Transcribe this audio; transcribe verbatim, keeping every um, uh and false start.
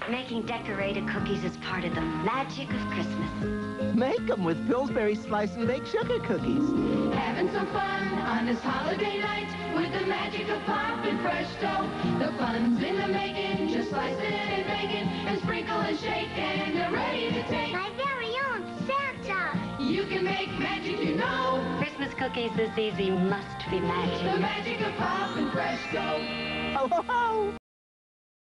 Making decorated cookies is part of the magic of Christmas. Make them with Pillsbury Slice and Bake Sugar Cookies. Having some fun on this holiday night with the magic of popping fresh dough. The fun's in the making, just slice it and bake it, and sprinkle and shake, and they're ready to take. My very own Santa. You can make magic, you know. Christmas cookies this easy must be magic. The magic of popping fresh dough. Ho, ho, ho!